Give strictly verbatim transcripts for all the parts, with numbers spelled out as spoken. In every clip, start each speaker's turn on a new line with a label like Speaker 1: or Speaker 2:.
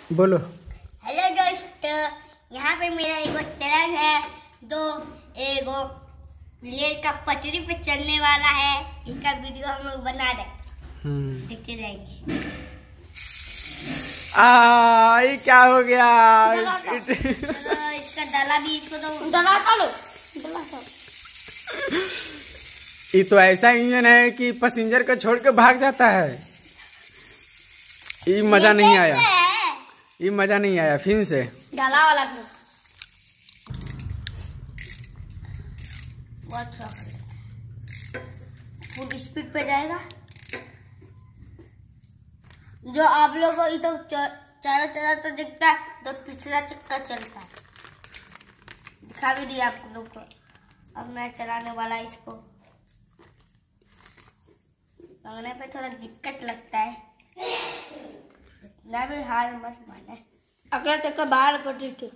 Speaker 1: बोलो।
Speaker 2: हेलो दोस्तों, यहाँ पे मेरा एगो ट्रेन है, दो एगो रेल का पटरी पे चलने वाला है। इसका वीडियो हम लोग बना रहे, देखते रहेंगे।
Speaker 1: आ, ये क्या हो गया?
Speaker 2: चलो इसका डाला भी, इसको तो
Speaker 3: डला खा लो, डला खा।
Speaker 1: ये तो ऐसा इंजन है कि पैसेंजर को छोड़ के भाग जाता है। ये मजा नहीं आया, ये मजा नहीं आया। फिर से
Speaker 3: डाला वाला खा।
Speaker 2: बहुत फुल स्पीड पे जाएगा। जो आप लोगों को ये तो चारों तरफ तो दिखता है, तो पिछला चक्का चलता है। दिखा भी दिया आप लोग को। अब मैं चलाने वाला इसको। लगने पे थोड़ा दिक्कत लगता है, ना भी हार मत माने।
Speaker 3: अगला चक्का बाहर पटरी के।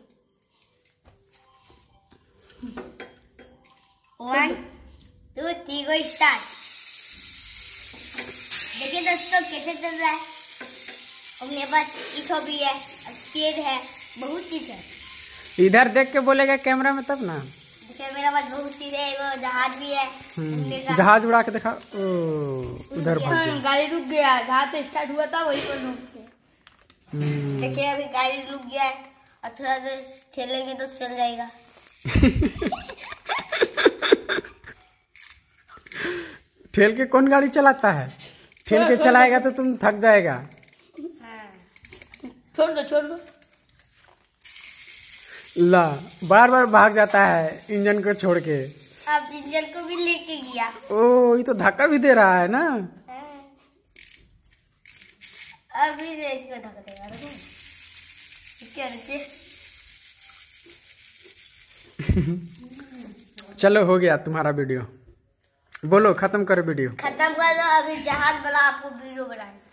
Speaker 2: One two three go start. देखिए दोस्तों कैसे चल रहा है। और मेरे पास इको भी है, तेज है, बहुत चीज है।
Speaker 1: इधर देख के बोलेगा कैमरा में तब ना।
Speaker 2: देखिए मेरा पास बहुत चीज है। वो जहाज भी है, उड़ने का।
Speaker 1: जहाज उड़ा के दिखा। ओ, उधर भाग गया।
Speaker 3: गाड़ी रुक गया, जहाज से स्टार्ट हुआ था वही पर रुक गया।
Speaker 2: देखिए अभी गाड़ी रुक गया है, और थोड़ा देर खेलेंगे तो चल जाएगा।
Speaker 1: ठेल के कौन गाड़ी चलाता है? ठेल के चलाएगा तो तुम थक जाएगा।
Speaker 3: छोड़ दो, छोड़ दो।
Speaker 1: ला, बार बार भाग जाता है इंजन को छोड़ के।
Speaker 2: अब इंजन को भी लेके गया।
Speaker 1: ओ, ये तो धक्का भी दे रहा है ना।
Speaker 2: अभी से इसको धक्का देगा। क्या नीचे।
Speaker 1: चलो हो गया तुम्हारा वीडियो। बोलो खत्म करो वीडियो।
Speaker 2: खत्म कर दो। अभी जहाज वाला आपको वीडियो बनाएंगे।